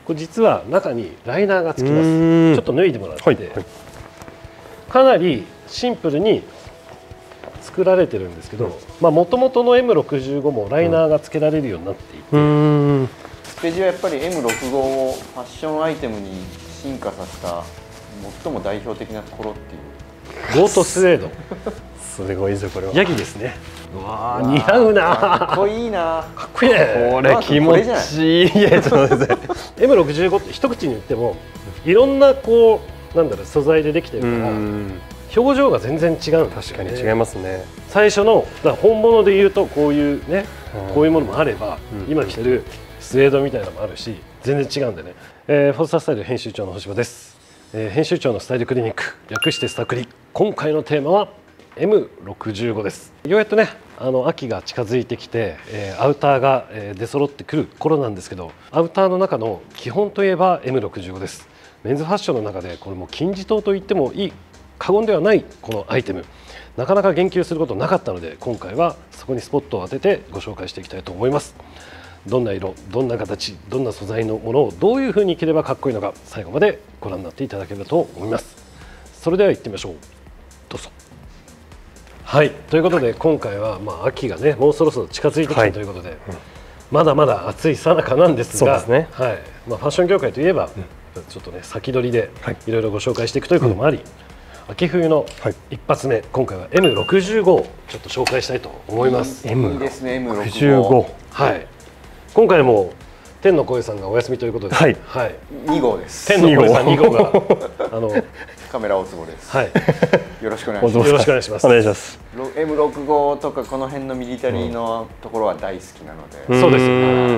これ実は中にライナーがつきます。ちょっと脱いでもらって、はいはい、かなりシンプルに作られてるんですけど、もともとの M65 もライナーがつけられるようになっていて、 スペジはやっぱり M65 をファッションアイテムに進化させた最も代表的なところっていうゴートスウェードすごいですよこれは。 ヤギですね。うわー似合うな。 かっこいいな。 かっこいいね。 これ気持ちいい。いやちょっと待って M65 って一口に言ってもいろんなこうなんだろう素材でできてるから表情が全然違うんですよね。 確かに違いますね。 最初のだから本物で言うとこういうねこういうものもあれば、今着てるスウェードみたいなのもあるし全然違うんでね。フォースタースタイル編集長の星葉です。編集長のスタイルクリニック略してスタクリ。今回のテーマは M65 です。ようやっとね秋が近づいてきて、アウターが出揃ってくる頃なんですけど、アウターの中の基本といえば M65 です。メンズファッションの中でこれも金字塔と言ってもいい過言ではないこのアイテム、なかなか言及することなかったので今回はそこにスポットを当ててご紹介していきたいと思います。どんな色、どんな形、どんな素材のものをどういう風に着ればかっこいいのか最後までご覧になっていただければと思います。それでは行ってみましょう。どうぞ。はい、ということで今回は秋がねもうそろそろ近づいてきたということで、まだまだ暑い最中なんですが、 そうですね、 はい、ファッション業界といえば、ちょっとね先取りでいろいろご紹介していくということもあり、秋冬の一発目、今回は M65 をちょっと紹介したいと思います。 いいですね M65。 はい。今回も天の声さんがお休みということで、 はい、 2号です。 天の声さん2号がカメラ大坪です。 はい。 よろしくお願いします。 よろしくお願いします。 お願いします。 M65 とかこの辺のミリタリーのところは大好きなので。 そうです。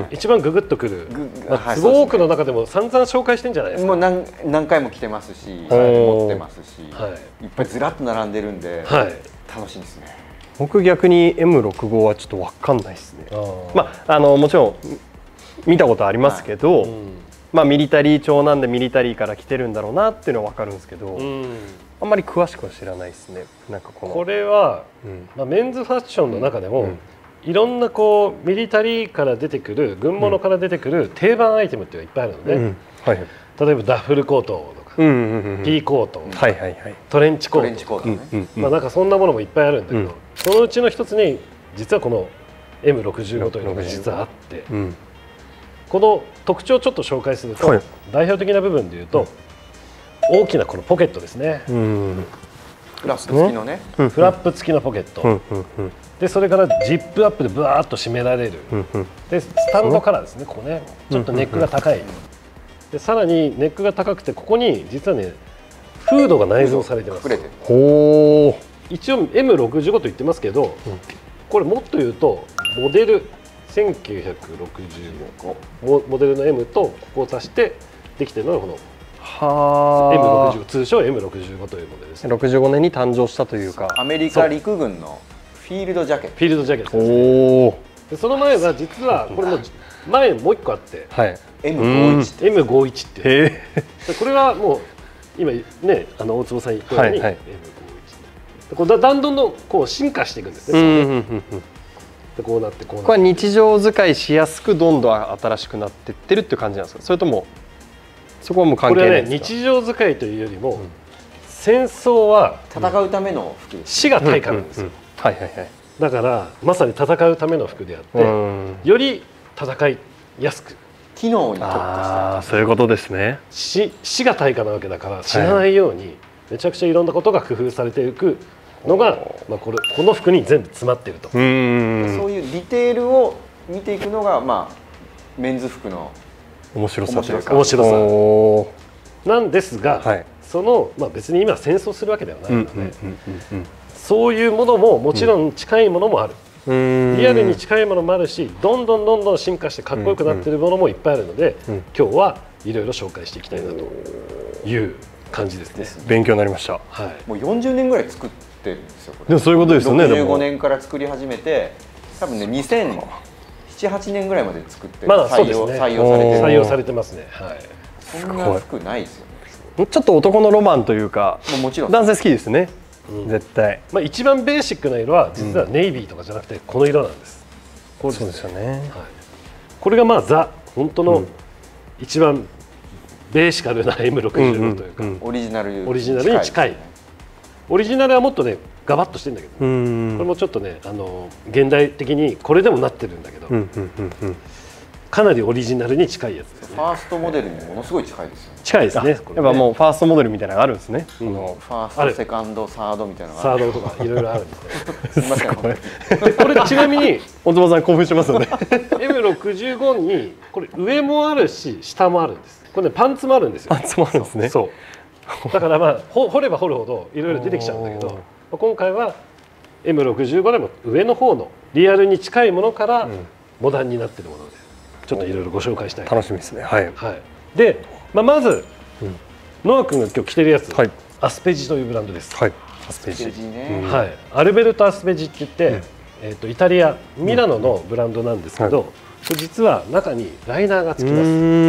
一番ググッとくる。すごくの中でも散々紹介してんじゃないですか。 もう何回も着てますし、持ってますし、いっぱいずらっと並んでるんで楽しいですね。 僕逆に M65 はちょっと分かんないですね。もちろん見たことありますけど、ミリタリー調なんでミリタリーから来てるんだろうなっていうのは分かるんですけど、あんまり詳しくは知らないですね。なんかこれは、メンズファッションの中でも、いろんなこうミリタリーから出てくる軍物から出てくる定番アイテムっていうのがいっぱいあるので、例えばダッフルコートとか、ピーコート、トレンチコート、なんかそんなものもいっぱいあるんだけど、そのうちの一つに実はこの M65 というのが実はあって、この特徴をちょっと紹介すると、代表的な部分でいうと、大きなこのポケットですね。 フラップ付きのね。 フラップ付きのポケット。でそれからジップアップでブワーッと締められる。でスタンドからですね、ここね、ちょっとネックが高い。でさらにネックが高くてここに実はねフードが内蔵されてます。 ほう。 一応 M65 と言ってますけど、これもっと言うとモデル1965モデルの M とここを足してできてるのがこの M65、通称 M65 というモデルですね。 65年に誕生したというか、 アメリカ陸軍のフィールドジャケット。 フィールドジャケットですね。でその前は実はこれも前もう一個あって、M51 っていう。これはもう今ね大坪さん言ったように M51。これだんだんこう進化していくんですね。でこうなってこうなって。 これは日常使いしやすくどんどん新しくなっていってるっていう感じなんですか。それともそこはもう関係ないですか。 これはね日常使いというよりも、戦争は戦うための服。 死が対価なんですよ。だからまさに戦うための服であって、より戦いやすく機能に特化した。 そういうことですね。 死が対価なわけだから死なないようにめちゃくちゃいろんなことが工夫されていくのが、この服に全部詰まっていると。そういうディテールを見ていくのがメンズ服の面白さというか面白さなんですが、その別に今戦争するわけではないので、そういうものももちろん近いものもある。リアルに近いものもあるし、どんどん進化してかっこよくなっているものもいっぱいあるので、今日はいろいろ紹介していきたいなという感じですね。 勉強になりました。 もう40年ぐらい作ってるんですよ。 でもそういうことですよね。 65年から作り始めて、多分ね2007、8年ぐらいまで作って採用されてますね。 そんな服ないですよね。 ちょっと男のロマンというか、 もちろん男性好きですね。絶対。 一番ベーシックな色は実はネイビーとかじゃなくてこの色なんです。 そうですよね。 これがザ本当の一番ベーシカルな M65 というか、 オリジナルに近い。オリジナルはもっとねガバッとしてるんだけど、これもちょっとね現代的にこれでもなってるんだけど、かなりオリジナルに近いやつですね。 ファーストモデルにものすごい近いですよね。 近いですね。やっぱもうファーストモデルみたいなのがあるんですね。 ファースト、セカンド、サードみたいなのがサードとかいろいろあるんですね。 すみません。 これちなみに小妻さん興奮しますよね。 M65 にこれ上もあるし下もあるんです。これねパンツもあるんですよ。 パンツもあるんですね。 そう。だからまあ掘れば掘るほどいろいろ出てきちゃうんだけど、今回は M65 でも上の方のリアルに近いものからモダンになっているものでちょっといろいろご紹介したい。 楽しみですね。はい。 で、まずノア君が今日着てるやつ、アスペジというブランドです。 はい。アスペジね。 はい。アルベルト・アスペジって言ってイタリアミラノのブランドなんですけど、実は中にライナーがつきます。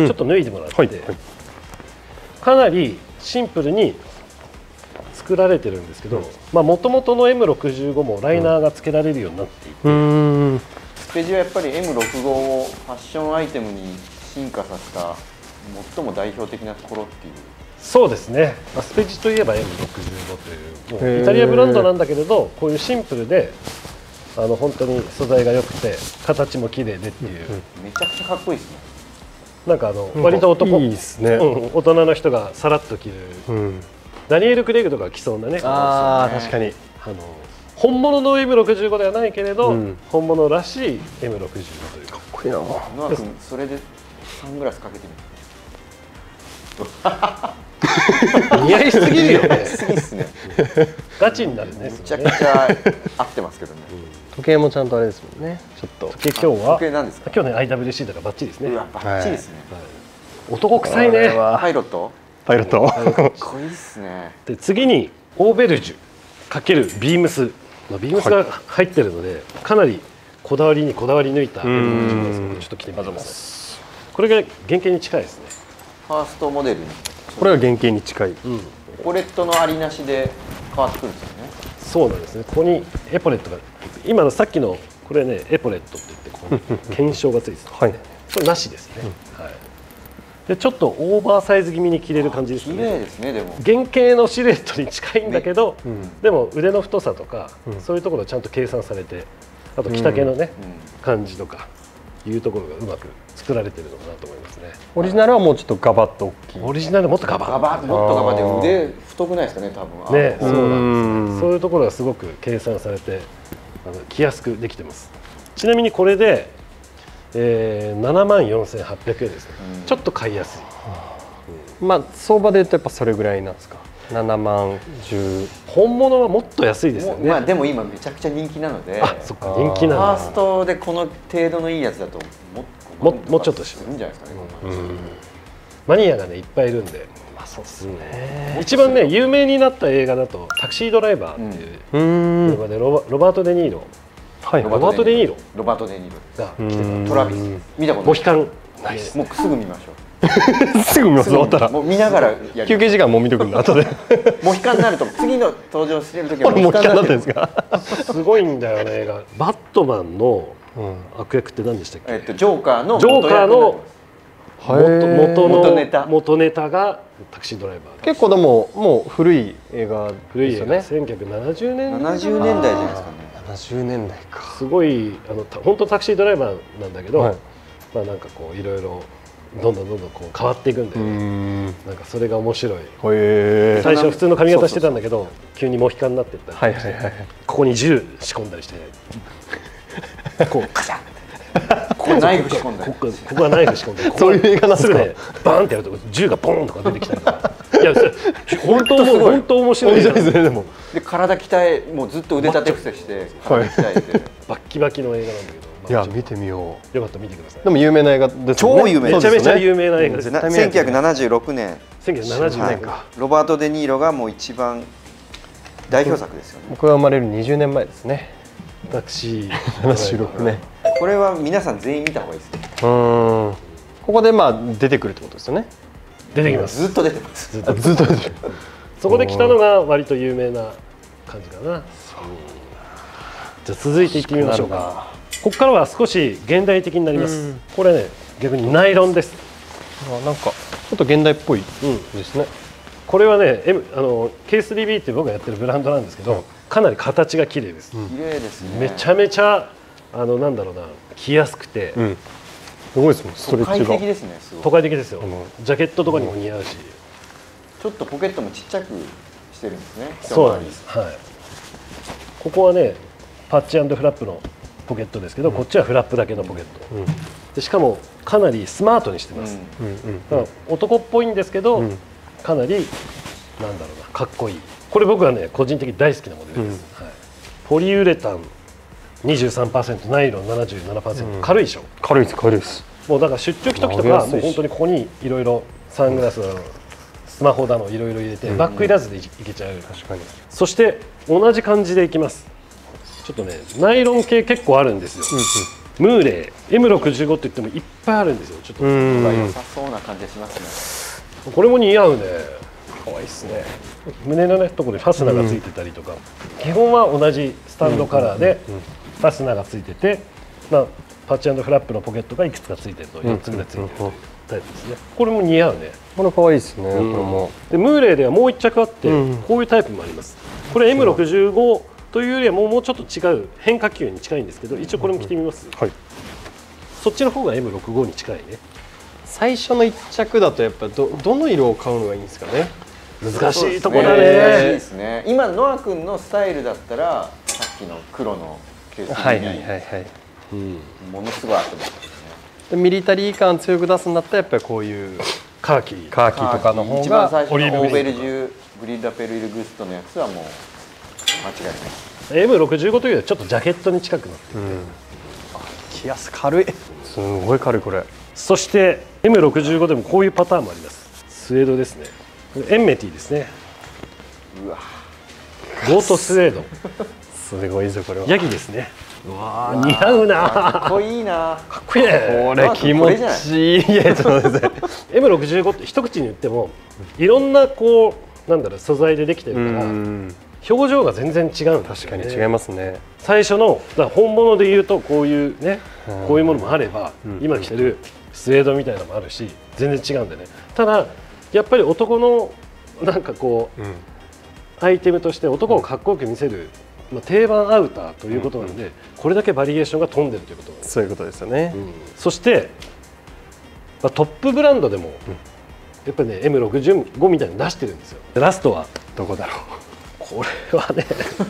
ちょっと脱いでもらって、かなりシンプルに作られてるんですけど、もともとの M65 もライナーが付けられるようになっていて、 アスペジはやっぱり M65 をファッションアイテムに進化させた最も代表的なところっていう。 そうですね。アスペジといえば M65 というもうイタリアブランドなんだけれど、こういうシンプルで本当に素材が良くて形も綺麗でっていう、 めちゃくちゃかっこいいですね。 なんか割と男、 いいですね。 大人の人がさらっと着る、ダニエル・クレイグとか着そうなね。 ああ、確かに。 本物の M65 ではないけれど、本物らしい M65 というか。 かっこいいな。 ノア君それでサングラスかけてみて。 似合いすぎるよね。 すぎっすね。 ガチになるね。 めちゃくちゃ合ってますけどね。 時計もちゃんとあれですもんね。ちょっと。 時計今日は。 時計なんですか。 今日ね IWC だからバッチリですね。 バッチリですね。 男臭いね。 パイロット。 パイロット。 かっこいいですね。 で次にオーベルジュ×ビームス。ビームスが入ってるので、かなりこだわりにこだわり抜いた M65 ですのでちょっと着てみてください。これが原型に近いですね。 ファーストモデルに。 これが原型に近い。 エポレットのありなしで変わってくるんですよね。 そうなんですね。ここにエポレットが今のさっきのこれねエポレットって言ってこう検証がついてた、これなしですね。でちょっとオーバーサイズ気味に着れる感じですね。 綺麗ですね。でも原型のシルエットに近いんだけど、でも腕の太さとか、そういうところちゃんと計算されて、あと着丈のね、感じとかいうところがうまく作られてるのかなと思いますね。 オリジナルはもうちょっとガバッと大きい。 オリジナルもっとガバッ。 もっとガバで腕太くないですかね多分。 ね、そうなんですね。そういうところがすごく計算されて着やすくできてます。ちなみにこれで74,800円ですね。ちょっと買いやすい。 相場で言うとやっぱそれぐらいなんですか。7万10。 本物はもっと安いですよね。 でも今めちゃくちゃ人気なので。 そっか、人気なの。 ファーストでこの程度のいいやつだともうちょっとしるんじゃないですかね。 マニアがねいっぱいいるんで。 そうですね。 一番ね有名になった映画だとタクシードライバーっていう映画でロバート・デ・ニーロ。ロバート・デ・ニーロが着てた。 トラビス見たことモヒカン。 もうすぐ見ましょう。すぐ見ます。終わったら。 もう見ながら休憩時間も見とくんだ後で。 モヒカンになると次の登場してる時はモヒカンになってるんですか。 すごいんだよね映画。バットマンの悪役って何でしたっけ？ ジョーカーの元ネタがタクシードライバー。 結構でももう古い映画ですよね。 1970年代。 70年代じゃないですかね。 70年代か。 すごい本当タクシードライバーなんだけど、なんかこういろいろどんどんこう変わっていくんで、なんかそれが面白い。最初普通の髪型してたんだけど急にモヒカンになっていったり、ここに銃仕込んだりしてこうカシャンここナイフ仕込んだり、 ここはナイフ仕込んで、 そういう映画なんですか。 バーンってやると銃がボーンとか出てきたりとか。いや本当面白いですね。でもで体鍛えもうずっと腕立て伏せして体鍛えてバッキバキの映画なんだけど。 いや見てみよう。 よかったら見てください。 でも有名な映画ですね。 超有名。 めちゃめちゃ有名な映画です。 1976年。 1970年か。 ロバート・デ・ニーロがもう一番代表作ですよね。 僕が生まれる20年前ですね。 タクシー 76年。 これは皆さん全員見た方がいいですね。 ここで出てくるってことですよね。 出てきます。 ずっと出てます。 ずっと出てる。 そこで来たのが割と有名な感じかな。じゃあ続いていってみましょうか。ここからは少し現代的になります。これね逆にナイロンです。 なんかょっと現代っぽいですね。 これはね、K3B って僕がやってるブランドなんですけど、かなり形が綺麗です。 綺麗ですね。 めちゃめちゃなんだろうな、着やすくて、 すごいですもん。ストレッチが都会的ですね。すごい都会的ですよ。ジャケットとかにも似合うし、 ちょっとポケットもちっちゃくしてるんですね。 そうなんです。はい。ここはね、パッチ&フラップのポケットですけど、こっちはフラップだけのポケット。でしかもかなりスマートにしてます。だから男っぽいんですけど、かなりなんだろうな、かっこいい。これ僕はね個人的に大好きなモデルです。ポリウレタン 23%、ナイロン 77%、軽いでしょ。 軽いです、軽いです。 もうだから出張着時とかもう本当にここにいろいろサングラスだのスマホだのいろいろ入れてバッグいらずでいけちゃう。 確かに。 そして同じ感じでいきます。ちょっとねナイロン系結構あるんですよ。ムーレー M65 って言ってもいっぱいあるんですよ。ちょっと良さそうな感じがしますね。これも似合うね。 可愛いですね。 胸のねところにファスナーがついてたりとか、基本は同じスタンドカラーでファスナーがついてて、パッチ&フラップのポケットがいくつかついてると4つぐらいついてるタイプですね。これも似合うね。 これ可愛いですね。これも。 でムーレーではもう1着あって、こういうタイプもあります。これ M65 というよりはもうちょっと違う変化球に近いんですけど、一応これも着てみます。はい。そっちの方が M65 に近いね。 最初の1着だとやっぱどの色を買うのがいいんですかね。 難しいところだね。 難しいですね。今ノア君のスタイルだったらさっきの黒のケースにものすごい合ってますね。 ミリタリー感強く出すんだったらやっぱりこういうカーキとかの方が一番最初のオーベルジュグリッラペルイルグストのやつはもう間違いない。 M65 というよりはちょっとジャケットに近くなっていて、 着やす軽い。すごい軽いこれ。 そして M65 でもこういうパターンもあります。スウェードですね。エンメティですね。 うわゴートスウェード。 すごいぞこれは。 ヤギですね。うわ似合うな。 かっこいいな。 かっこいいね。 これ気持ちいい。いやちょっと待って。 M65 って一口に言ってもいろんなこうなんだろう素材でできてるから表情が全然違うんですよね。 確かに違いますね。 最初のだから本物で言うとこういうねこういうものもあれば今着てるスウェードみたいなのもあるし全然違うんでね。ただやっぱり男のなんかこうアイテムとして男をかっこよく見せる定番アウターということなのでこれだけバリエーションが飛んでるということなんです。 そういうことですよね。 そしてトップブランドでもやっぱりね M65 みたいに出してるんですよ。ラストはどこだろう。これは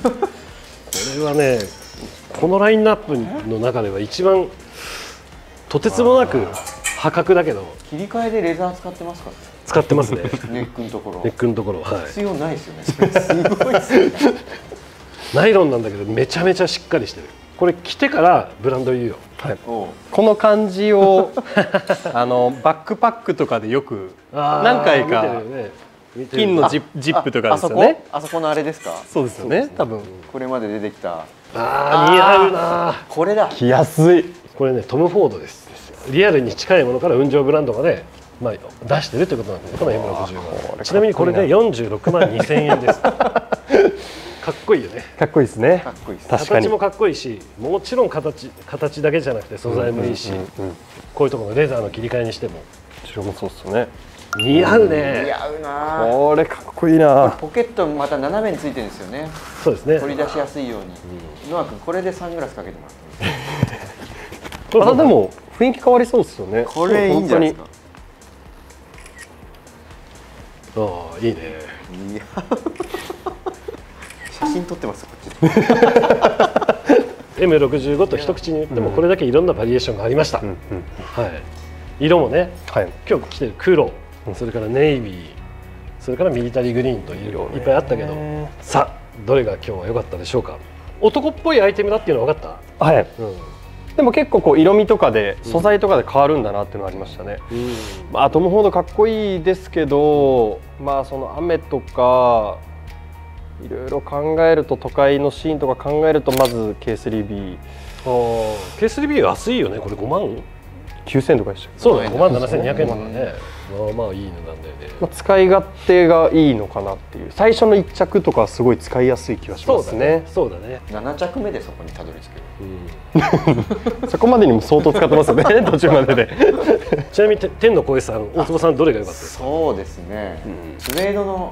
ねこのラインナップの中では一番とてつもなく破格だけど切り替えでレザー使ってますか。 使ってますね。 ネックのところ。 ネックのところ、はい。 必要ないですよね。すごいですね。 ナイロンなんだけどめちゃめちゃしっかりしてる。これ着てからブランド言うよ。 はい、この感じをバックパックとかでよく何回か金のジップとかですよね。 あそこのあれですか。 そうですよね。多分これまで出てきた。 似合うな。 これだ。 着やすい。 これねトム・フォードです。リアルに近いものから雲上ブランドまで出してるということなんですね。この M65。ちなみにこれで46万2000円です。かっこいいよね。 かっこいいですね。 かっこいいです。 形もかっこいいし、もちろん形だけじゃなくて素材もいいし、こういうところのレザーの切り替えにしても。 後ろもそうっすよね。 似合うね。 似合うな。 これかっこいいな。 ポケットまた斜めについてるんですよね。 そうですね。 取り出しやすいように。ノア君これでサングラスかけてます。 でも雰囲気変わりそうですよね。 これいいんじゃないですか。 いいね。 いや。写真撮ってますこっち。 M65 と一口に言ってもこれだけいろんなバリエーションがありました。はい。色もね、今日着てる黒、それからネイビー、それからミリタリーグリーンという色いっぱいあったけど、さあどれが今日は良かったでしょうか。男っぽいアイテムだっていうのは分かった。はい。でも結構こう色味とかで素材とかで変わるんだなっていうのがありましたね。トム・フォードかっこいいですけど、その雨とかいろいろ考えると都会のシーンとか考えるとまず K3B。 K3B は安いよね。これ5万 9000円とかでした。 そうだね。5万7200円だからね。 まあいい値段だよね。 使い勝手がいいのかなっていう。最初の1着とかはすごい使いやすい気がしますね。 そうだね。 7着目でそこにたどり着ける。 そこまでにも相当使ってますよね途中までで。 ちなみに天の声さん、大坪さんどれが良かったですか？ そうですね。スウェードの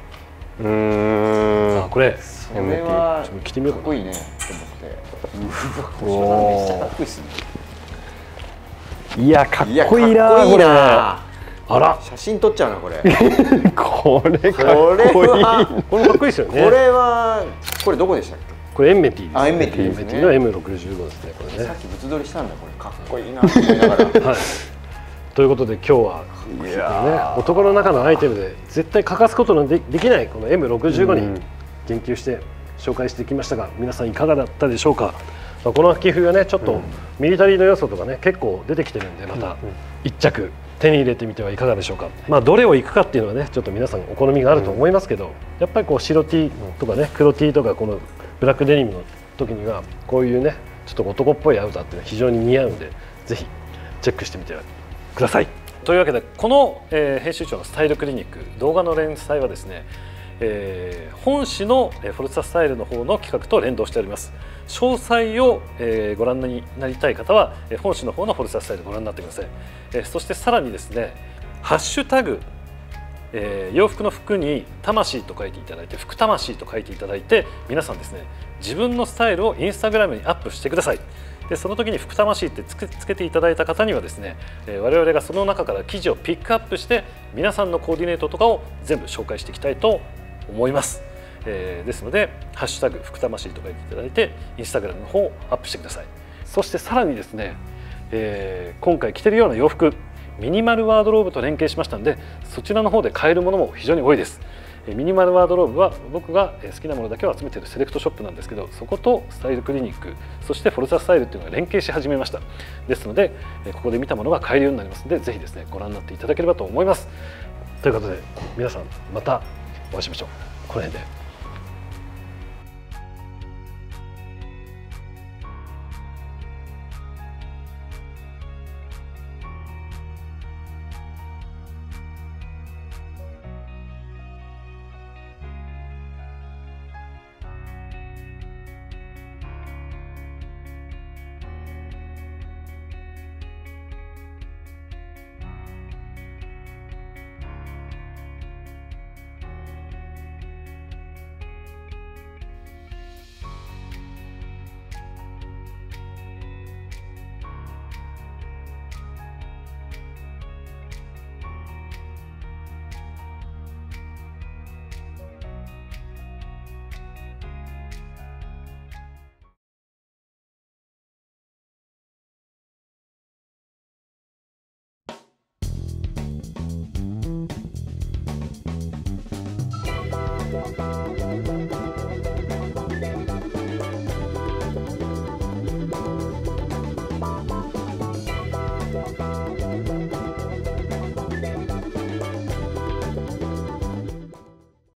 これそれは着てみようかっこいいねと思って。うわ、めっちゃかっこいいですね。 いや、かっこいいなこれ。 あら、 写真撮っちゃうなこれ。 これかっこいい。 これかっこいいですよね。 これどこでしたっけ？ これエンメティです。 エンメティですね。 エンメティの M65 ですね。これね。 さっき物撮りしたんだこれ。かっこいいなと思いながら。 はい。ということで今日はね、男の中のアイテムで絶対欠かすことのできないこの M65 に言及して紹介してきましたが、皆さんいかがだったでしょうか。この秋冬はねちょっとミリタリーの要素とかね結構出てきてるんで、また1着手に入れてみてはいかがでしょうか。まあどれをいくかっていうのはねちょっと皆さんお好みがあると思いますけど、やっぱりこう白 T とかね黒 T とかこのブラックデニムの時にはこういうねちょっと男っぽいアウターっていうのは非常に似合うんで、ぜひチェックしてみてください。というわけでこの、編集長のスタイルクリニック動画の連載はですね、本誌のフォルツァスタイルの方の企画と連動しております。詳細を、ご覧になりたい方は本誌の方のフォルツァスタイルご覧になってください。そしてさらにですねハッシュタグ、洋服の服に魂と書いていただいて服魂と書いていただいて、皆さんですね自分のスタイルをインスタグラムにアップしてください。でその時に服魂ってつけていただいた方にはですね、我々がその中から記事をピックアップして皆さんのコーディネートとかを全部紹介していきたいと思います。ですのでハッシュタグ服魂と書いていただいてインスタグラムの方をアップしてください。そしてさらにですね、今回着てるような洋服ミニマルワードローブと連携しましたので、そちらの方で買えるものも非常に多いです。ミニマルワードローブは僕が好きなものだけを集めているセレクトショップなんですけど、そことスタイルクリニックそしてフォルツァスタイルっていうのが連携し始めました。ですのでここで見たものが買えるようになりますので、ぜひですねご覧になっていただければと思います。ということで皆さんまたお会いしましょう。この辺で。